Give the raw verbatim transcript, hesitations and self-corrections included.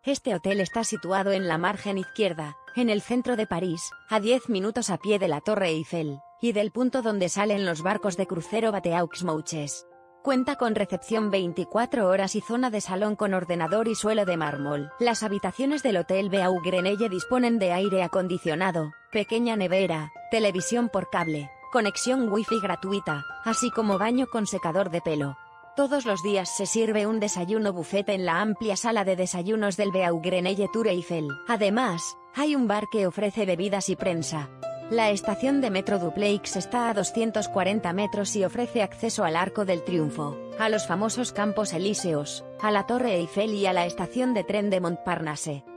Este hotel está situado en la margen izquierda, en el centro de París, a diez minutos a pie de la Torre Eiffel, y del punto donde salen los barcos de crucero Bateaux-Mouches. Cuenta con recepción veinticuatro horas y zona de salón con ordenador y suelo de mármol. Las habitaciones del Hotel Beau Grenelle disponen de aire acondicionado, pequeña nevera, televisión por cable, conexión wifi gratuita, así como baño con secador de pelo. Todos los días se sirve un desayuno buffet en la amplia sala de desayunos del Beau Grenelle Tour Eiffel. Además, hay un bar que ofrece bebidas y prensa. La estación de metro Dupleix está a doscientos cuarenta metros y ofrece acceso al Arco del Triunfo, a los famosos Campos Elíseos, a la Torre Eiffel y a la estación de tren de Montparnasse.